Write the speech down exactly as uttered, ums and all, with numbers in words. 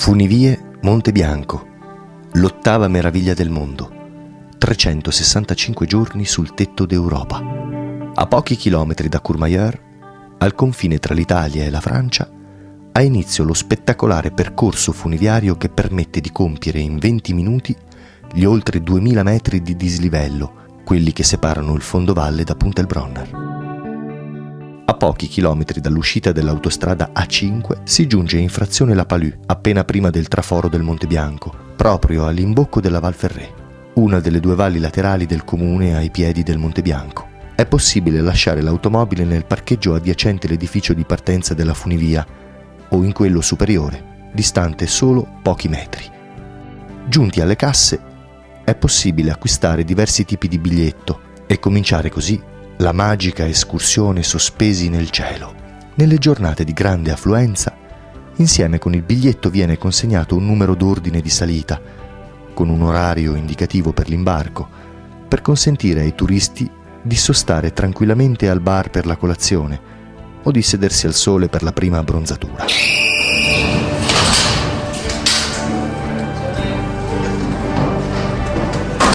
Funivie Monte Bianco, l'ottava meraviglia del mondo, trecentosessantacinque giorni sul tetto d'Europa. A pochi chilometri da Courmayeur, al confine tra l'Italia e la Francia, ha inizio lo spettacolare percorso funiviario che permette di compiere in venti minuti gli oltre duemila metri di dislivello, quelli che separano il fondovalle da Puntelbronner. A pochi chilometri dall'uscita dell'autostrada A cinque si giunge in frazione La Palud, appena prima del traforo del Monte Bianco, proprio all'imbocco della Val Ferret, una delle due valli laterali del comune ai piedi del Monte Bianco. È possibile lasciare l'automobile nel parcheggio adiacente l'edificio di partenza della funivia o in quello superiore, distante solo pochi metri. Giunti alle casse, è possibile acquistare diversi tipi di biglietto e cominciare così la magica escursione sospesi nel cielo. Nelle giornate di grande affluenza, insieme con il biglietto viene consegnato un numero d'ordine di salita, con un orario indicativo per l'imbarco, per consentire ai turisti di sostare tranquillamente al bar per la colazione o di sedersi al sole per la prima abbronzatura.